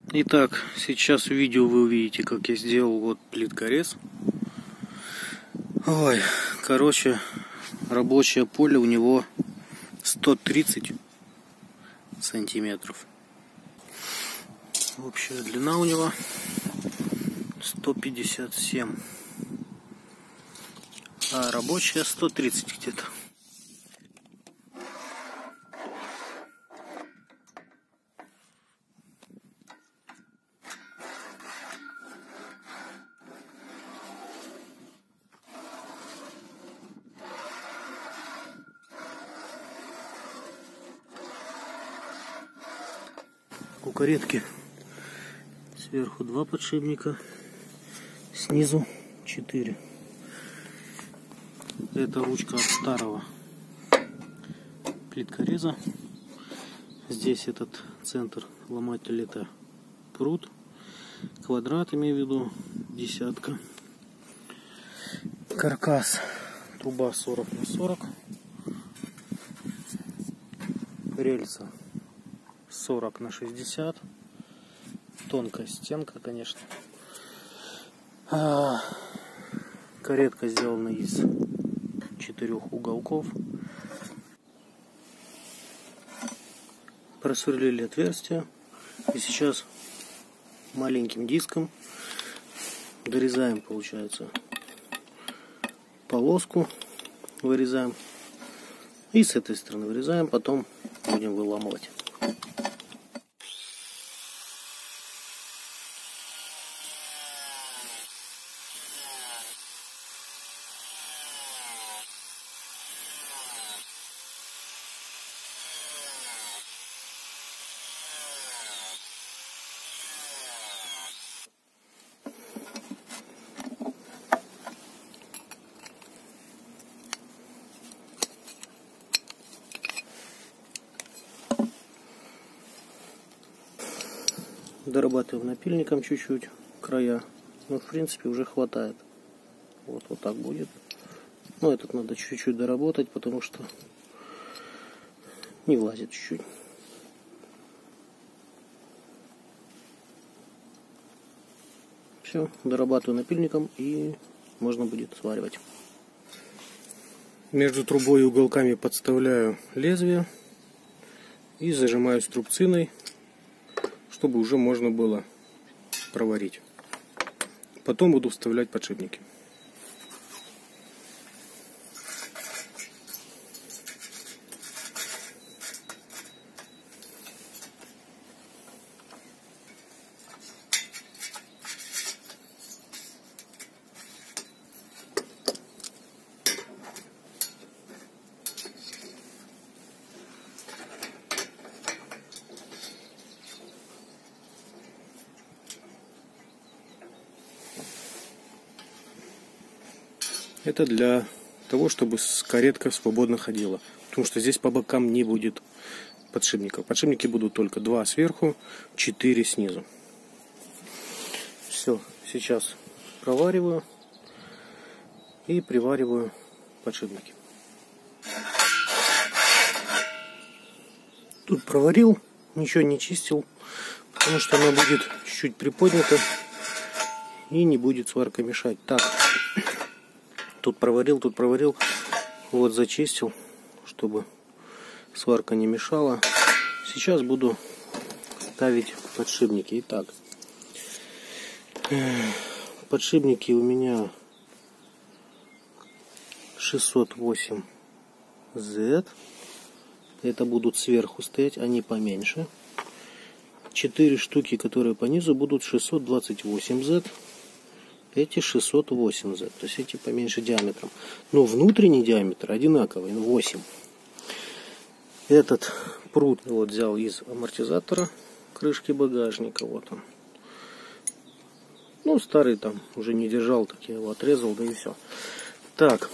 Итак, сейчас в видео вы увидите, как я сделал вот плиткорез. Ой, короче, рабочее поле у него 130 сантиметров. Общая длина у него 157, а рабочая 130 где-то. У каретки сверху 2 подшипника, снизу 4. Это ручка от старого плиткореза. Здесь этот центр ломателя — это прут, квадрат, имею в виду, десятка. Каркас, труба 40 на 40, рельса 40 на 60, тонкая стенка, конечно. Каретка сделана из 4 уголков. Просверлили отверстие, и сейчас маленьким диском дорезаем, получается, полоску, вырезаем, и с этой стороны вырезаем, потом будем выламывать. Дорабатываем напильником чуть-чуть края. Ну, в принципе, уже хватает. Вот так будет. Но этот надо чуть-чуть доработать, потому что не влазит чуть-чуть. Все, дорабатываю напильником, и можно будет сваривать. Между трубой и уголками подставляю лезвие и зажимаю струбциной, чтобы уже можно было проварить. Потом буду вставлять подшипники. Это для того, чтобы каретка свободно ходила. Потому что здесь по бокам не будет подшипников. Подшипники будут только 2 сверху, 4 снизу. Все, сейчас провариваю и привариваю подшипники. Тут проварил, ничего не чистил, потому что она будет чуть-чуть приподнята и не будет сварка мешать. Так. Тут проварил, вот зачистил, чтобы сварка не мешала. Сейчас буду ставить подшипники. Итак, подшипники у меня 608Z. Это будут сверху стоять, они поменьше. 4 штуки, которые по низу, будут 628Z. Эти 608Z, то есть эти поменьше диаметром. Но внутренний диаметр одинаковый, 8. Этот прут вот взял из амортизатора крышки багажника. Вот он. Ну, старый там уже не держал, так я его отрезал, да и все. Так.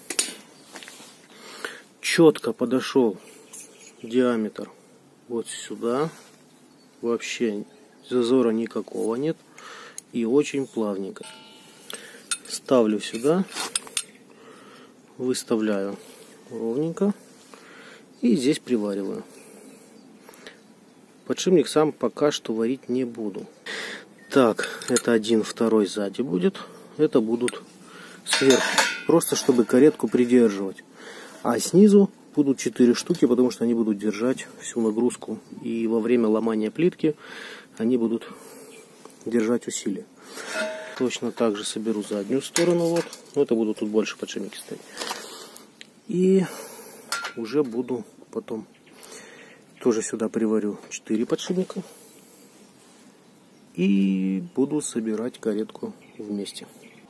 Четко подошел диаметр вот сюда. Вообще зазора никакого нет. И очень плавненько. Ставлю сюда, выставляю ровненько и здесь привариваю. Подшипник сам пока что варить не буду. Так, это один, второй сзади будет. Это будут сверху. Просто чтобы каретку придерживать. А снизу будут 4 штуки, потому что они будут держать всю нагрузку. И во время ломания плитки они будут держать усилие. Точно так же соберу заднюю сторону. Вот. Но это будут тут больше подшипники стоять. И уже буду потом тоже сюда приварю 4 подшипника. И буду собирать каретку вместе.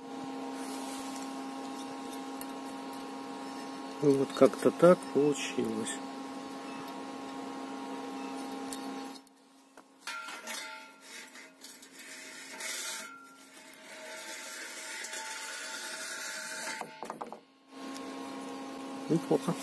Вот как-то так получилось. Неплохо.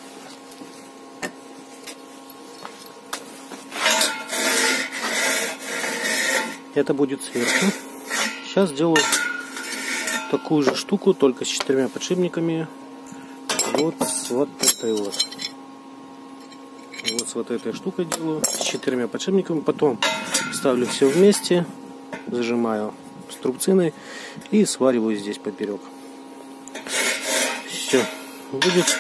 Это будет сверху. Сейчас сделаю такую же штуку, только с 4 подшипниками. Вот с вот этой вот. Вот с вот этой штукой делаю. С 4 подшипниками. Потом ставлю все вместе. Зажимаю струбциной. И свариваю здесь поперек. Все. Будет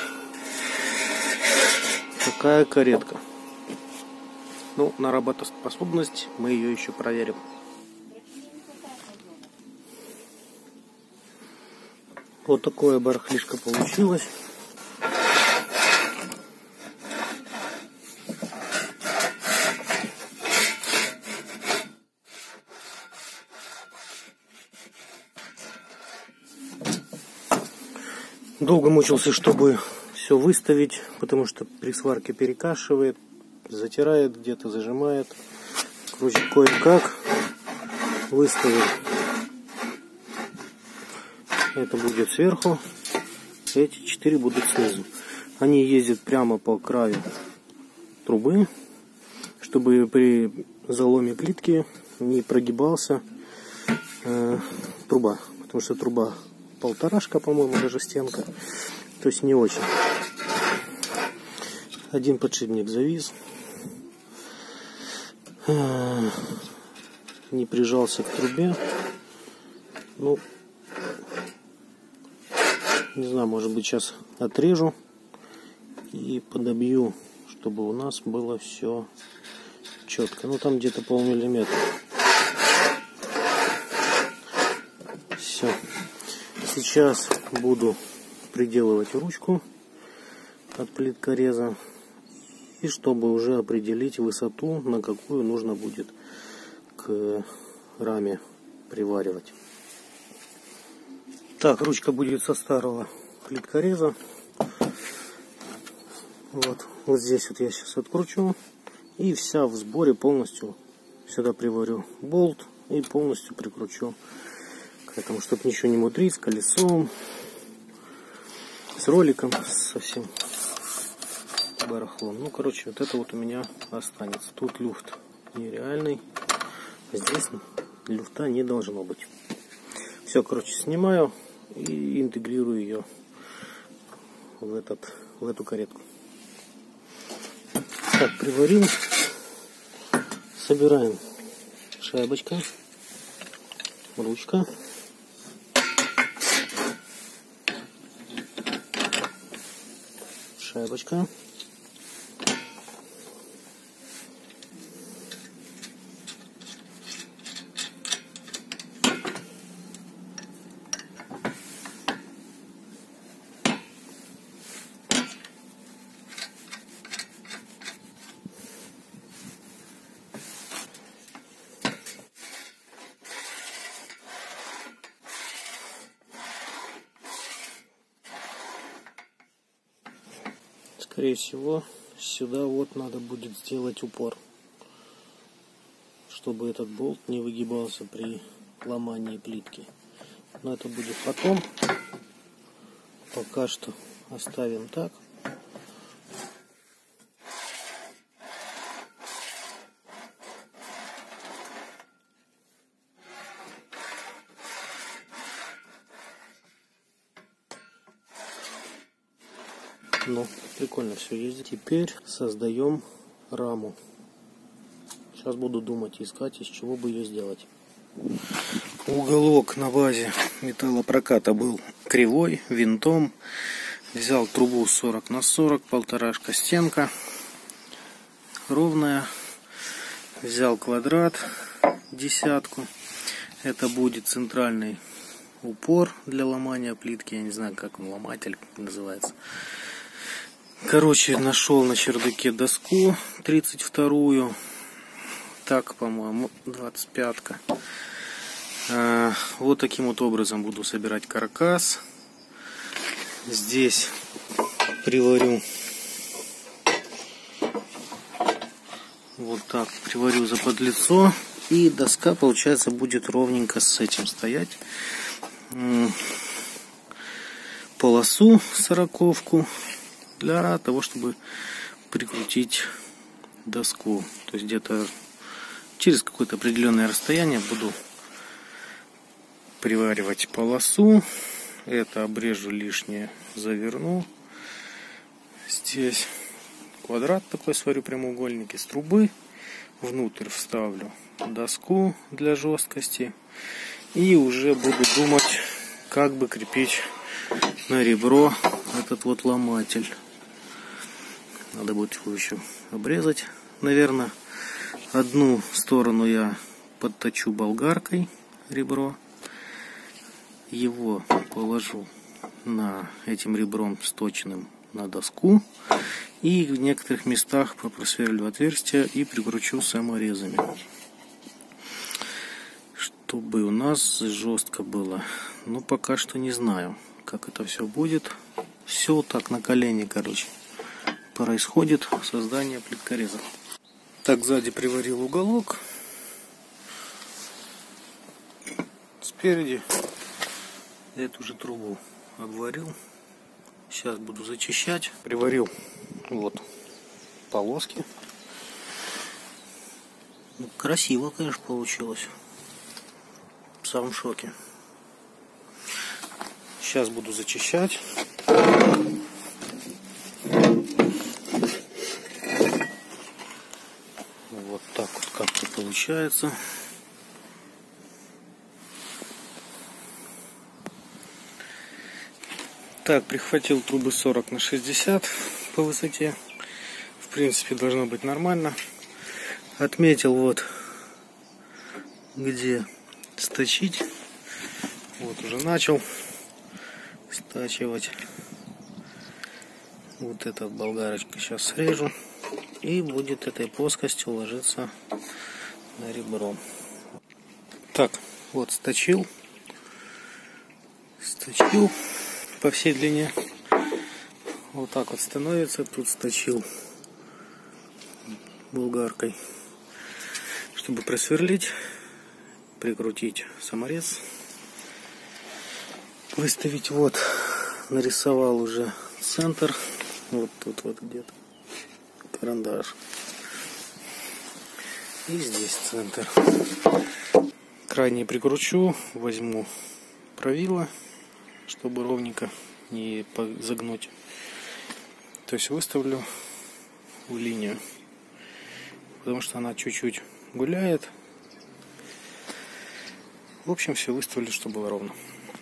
такая каретка. Ну, на работоспособность мы ее еще проверим. Вот такое барахлишко получилось. Долго мучился, чтобы все выставить, потому что при сварке перекашивает, затирает где-то, зажимает. Короче, кое-как выставил. Это будет сверху, эти 4 будут снизу. Они ездят прямо по краю трубы, чтобы при заломе плитки не прогибался труба. Потому что труба 1,5, по-моему, даже стенка. То есть не очень. Один подшипник завис. Не прижался к трубе. Ну, не знаю, может быть, сейчас отрежу и подобью, чтобы у нас было все четко. Ну, там где-то полмиллиметра. Все. Сейчас буду приделывать ручку от плиткореза. И чтобы уже определить высоту, на какую нужно будет к раме приваривать. Так, ручка будет со старого плиткореза. Вот здесь вот я сейчас откручу. И вся в сборе полностью сюда приварю болт и полностью прикручу к этому, чтобы ничего не мудрить, с колесом, с роликом, со всем барахлом. Ну, короче, вот это вот у меня останется. Тут люфт нереальный. Здесь люфта не должно быть. Все, короче, снимаю и интегрирую ее в эту каретку. Так, приварил. Собираем шайбочка, ручка. Шайбочка. Скорее всего, сюда вот надо будет сделать упор, чтобы этот болт не выгибался при ломании плитки. Но это будет потом. Пока что оставим так. Ну, прикольно все ездит. Теперь создаем раму Сейчас буду думать, искать, из чего бы ее сделать. Уголок на базе металлопроката был кривой, винтом. Взял трубу 40 на 40, полторашка стенка. Ровная. Взял квадрат, десятку. Это будет центральный упор для ломания плитки. Я не знаю, как он, ломатель называется. Короче, нашел на чердаке доску 32-ю. Так, по-моему, 25-ка. Вот таким вот образом буду собирать каркас. Здесь приварю. Вот так приварю за подлицо. И доска, получается, будет ровненько с этим стоять. Полосу 40-ку для того, чтобы прикрутить доску. То есть где-то через какое-то определенное расстояние буду приваривать полосу. Это обрежу лишнее, заверну. Здесь квадрат такой сварю, прямоугольник из трубы. Внутрь вставлю доску для жесткости. И уже буду думать, как бы крепить на ребро этот вот ломатель. Надо будет его еще обрезать. Наверное, одну сторону я подточу болгаркой, ребро. Его положу этим ребром сточенным на доску. И в некоторых местах просверлю отверстия и прикручу саморезами. Чтобы у нас жестко было. Но пока что не знаю, как это все будет. Все так на колени, короче, происходит создание плиткореза. Так, сзади приварил уголок. Спереди эту же трубу обварил. Сейчас буду зачищать. Приварил вот полоски. Ну, красиво, конечно, получилось. Сам в шоке. Сейчас буду зачищать. Вот так вот как-то получается. Так, прихватил трубы 40 на 60 по высоте. В принципе, должно быть нормально. Отметил вот где сточить. Вот уже начал стачивать. Вот эта болгарочка сейчас срежу. И будет этой плоскостью ложиться на ребро. Так, вот сточил. Сточил по всей длине. Вот так вот становится. Тут сточил болгаркой, чтобы просверлить, прикрутить саморез, выставить. Вот нарисовал уже центр. Вот тут вот где-то карандаш. И здесь центр. Крайне прикручу, возьму правило, чтобы ровненько не загнуть. То есть выставлю в линию, потому что она чуть-чуть гуляет. В общем, все выставлю, чтобы было ровно.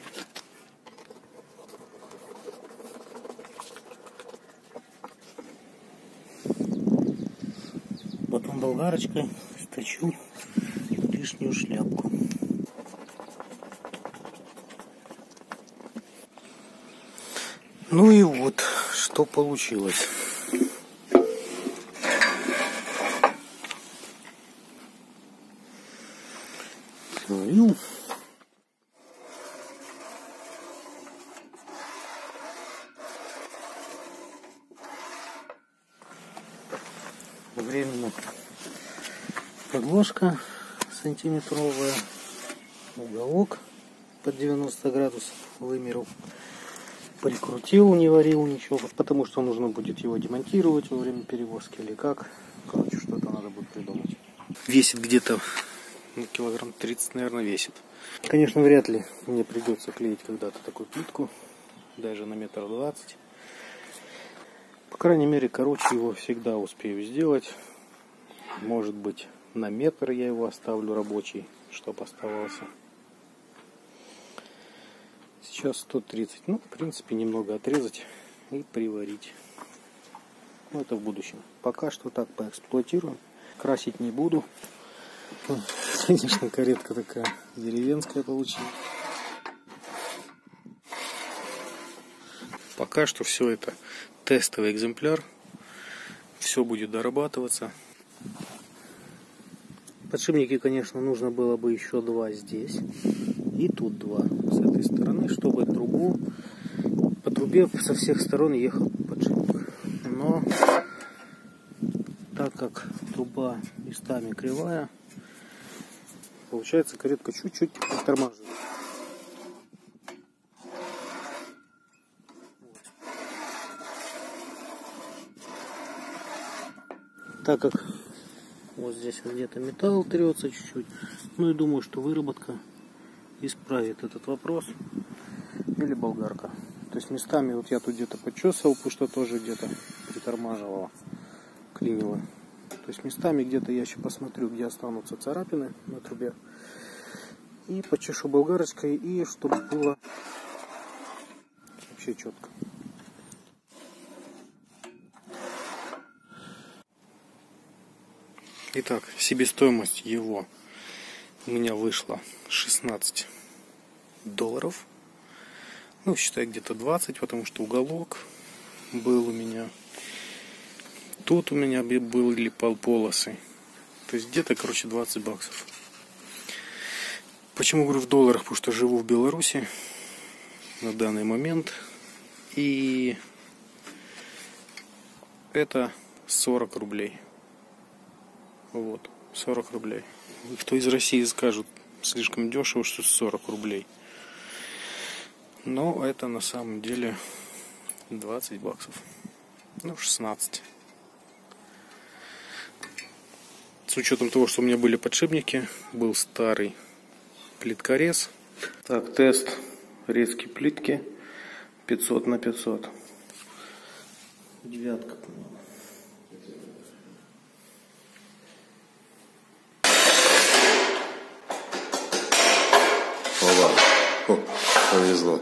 Потом болгарочкой сточу лишнюю шляпку. Ну и вот, что получилось. Словил. Временно подложка сантиметровая, уголок под 90 градусов вымерил. Прикрутил, не варил ничего, потому что нужно будет его демонтировать во время перевозки или как. Короче, что-то надо будет придумать. Весит где-то килограмм 30, наверное, весит. Конечно, вряд ли мне придется клеить когда-то такую плитку, даже на 1,20 м. По крайней мере, короче, его всегда успею сделать. Может быть, на метр я его оставлю рабочий, чтобы оставался. Сейчас 130. Ну, в принципе, немного отрезать и приварить. Ну, это в будущем. Пока что так поэксплуатирую. Красить не буду. Конечно, каретка такая деревенская получилась. Пока что все это тестовый экземпляр. Все будет дорабатываться. Подшипники, конечно, нужно было бы еще 2 здесь. И тут 2 с этой стороны, чтобы трубу по трубе со всех сторон ехал подшипник. Но так как труба местами кривая, получается, каретка чуть-чуть подтормаживает. Так как вот здесь вот где-то металл трется чуть-чуть, ну и думаю, что выработка исправит этот вопрос. Или болгарка. То есть местами вот я тут где-то подчесывал, потому что тоже где-то притормаживала, клинило. То есть местами где-то я еще посмотрю, где останутся царапины на трубе. И почешу болгарочкой, и чтобы было вообще четко. Итак, себестоимость его у меня вышла $16. Ну, считай, где-то 20, потому что уголок был у меня. Тут у меня были полполосы. То есть где-то, короче, 20 баксов. Почему говорю в долларах? Потому что живу в Беларуси на данный момент. И это 40 рублей. Вот, 40 рублей. И кто из России скажет, слишком дешево, что 40 рублей. Но это на самом деле 20 баксов. Ну, 16. С учетом того, что у меня были подшипники, был старый плиткорез. Так, тест резки плитки 500 на 500. Девятка, по-моему. О, повезло.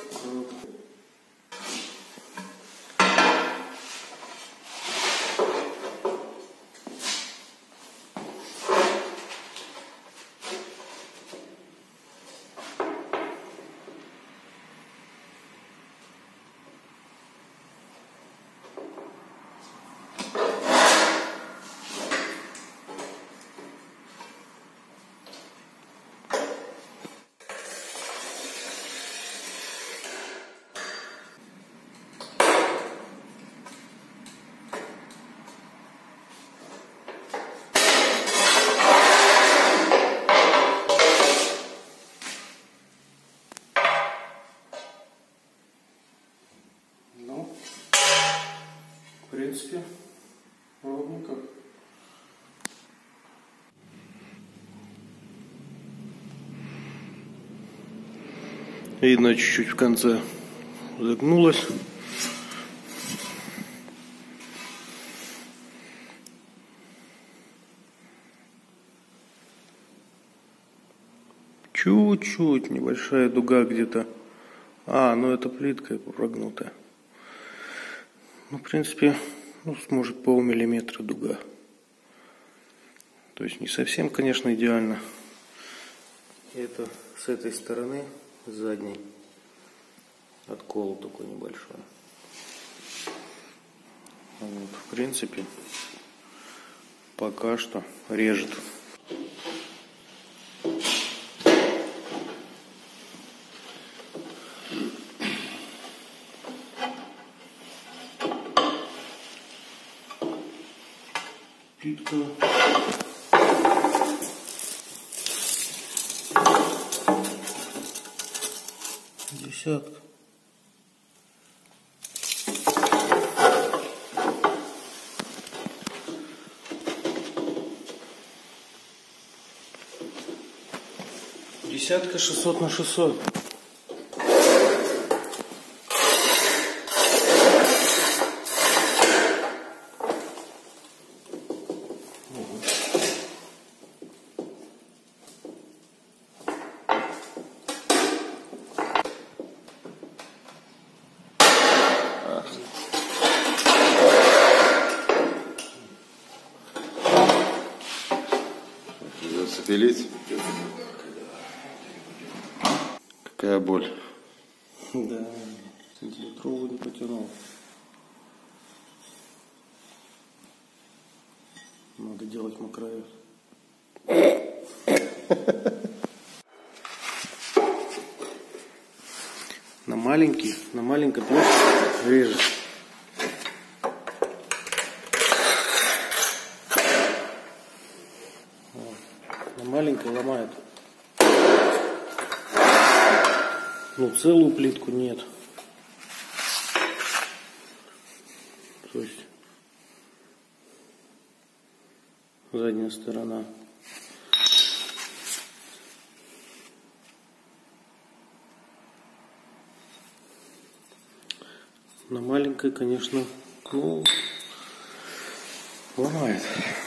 В принципе, ровненько. Видно, чуть-чуть в конце загнулась. Чуть-чуть небольшая дуга где-то. Ну это плитка прогнутая. Ну, в принципе, может полмиллиметра дуга. То есть не совсем, конечно, идеально. Это с этой стороны, с задней, откол такой небольшой. Вот, в принципе, пока что режет. Плитка. Десятка. Десятка 600 на 600. Подпилить? Какая боль. Да, сантиметровую не потянул. Надо делать макроез. На маленькой площади режет. На маленькой ломает. Ну, целую плитку нет. То есть задняя сторона. На маленькой, конечно, ну, ломает.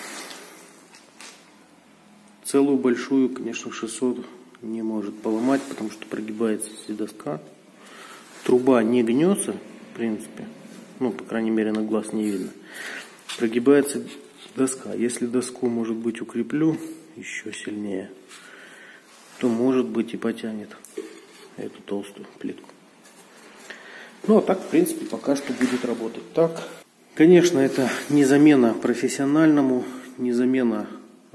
Целую большую, конечно, 600 не может поломать, потому что прогибается здесь доска. Труба не гнется, в принципе. Ну, по крайней мере, на глаз не видно. Прогибается доска. Если доску, может быть, укреплю еще сильнее, то, может быть, и потянет эту толстую плитку. Ну, а так, в принципе, пока что будет работать так. Конечно, это не замена профессиональному, не замена...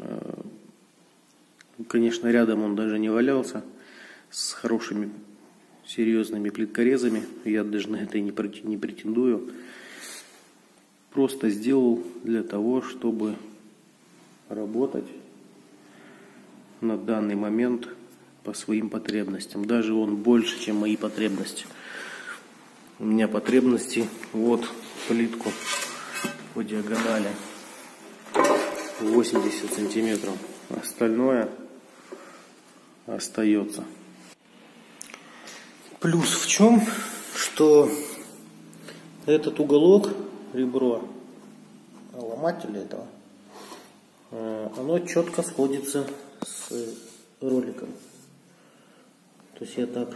Конечно, рядом он даже не валялся с хорошими, серьезными плиткорезами. Я даже на это и не претендую. Просто сделал для того, чтобы работать на данный момент по своим потребностям. Даже он больше, чем мои потребности. У меня потребности, вот плитку по диагонали 80 сантиметров. Остальное остается. Плюс в чем, что этот уголок, ребро ломателя этого, оно четко сходится с роликом. То есть я так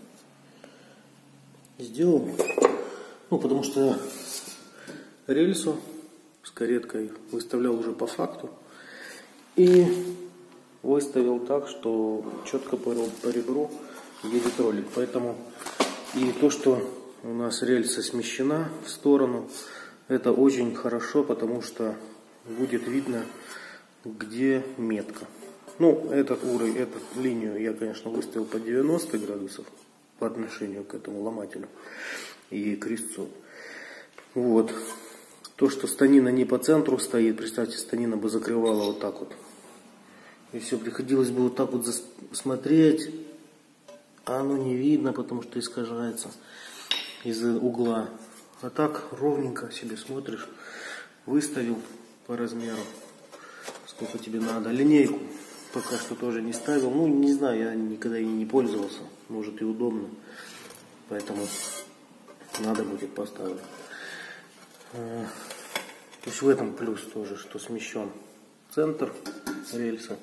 сделал, ну, потому что рельсу с кареткой выставлял уже по факту и выставил так, что четко по ребру едет ролик. Поэтому и то, что у нас рельса смещена в сторону, это очень хорошо, потому что будет видно, где метка. Ну, этот уровень, эту линию я, конечно, выставил по 90 градусов по отношению к этому ломателю и к резцу. Вот. То, что станина не по центру стоит, представьте, станина бы закрывала вот так вот. И все, приходилось бы вот так вот смотреть, а оно не видно, потому что искажается из-за угла. А так ровненько себе смотришь, выставил по размеру, сколько тебе надо. Линейку пока что тоже не ставил, ну не знаю, я никогда и не пользовался, может и удобно, поэтому надо будет поставить. То есть в этом плюс тоже, что смещен центр рельса.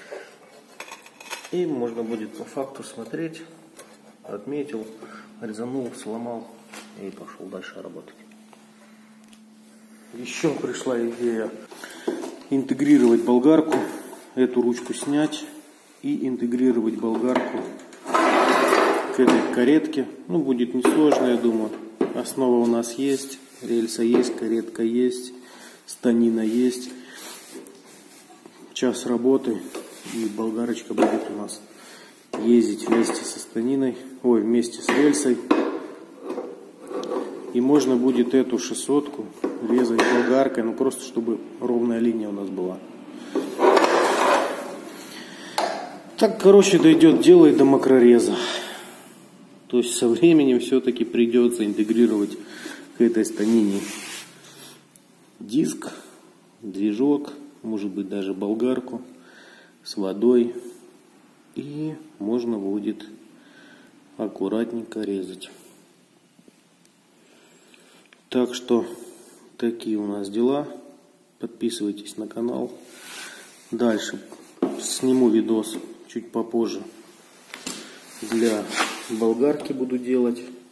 И можно будет по факту смотреть, отметил, резанул, сломал и пошел дальше работать. Еще пришла идея интегрировать болгарку, эту ручку снять и интегрировать болгарку к этой каретке. Ну, будет несложно, я думаю. Основа у нас есть, рельса есть, каретка есть, станина есть. Час работы. И болгарочка будет у нас ездить вместе со станиной, ой, вместе с рельсой. И можно будет эту 600-ку резать болгаркой, ну просто чтобы ровная линия у нас была. Так, короче, дойдет дело и до макрореза. То есть со временем все-таки придется интегрировать к этой станине диск, движок, может быть даже болгарку с водой, и можно будет аккуратненько резать. Так что такие у нас дела. Подписывайтесь на канал. Дальше сниму видос чуть попозже. Для болгарки буду делать.